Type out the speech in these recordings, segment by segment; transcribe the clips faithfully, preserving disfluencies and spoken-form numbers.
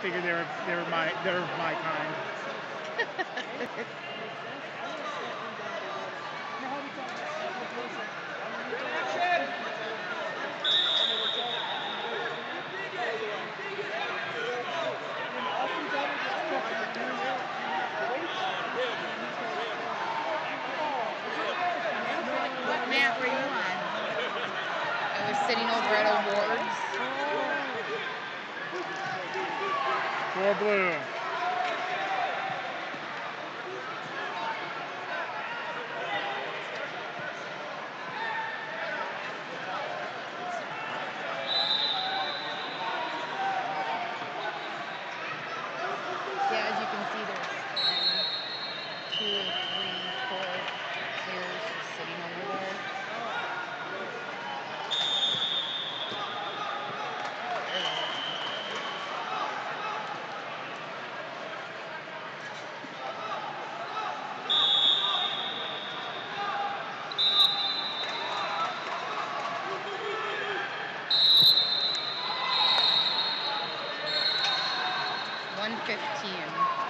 figured they were they were my they were my kind. What mat were you on? I was sitting over at awards. Four blue. Yeah, as you can see, there's um, two, three, four players just sitting over there. one fifteen.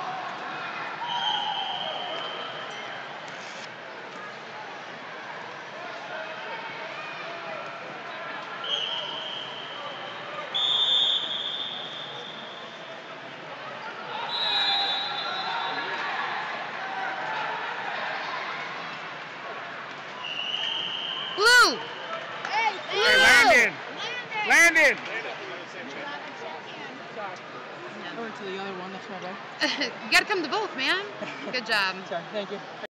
Blue! Hey, Hey, Landon! Landon! Landon! I went to the other one, that's my bad. You gotta come to both, man. Good job. Sorry, thank you.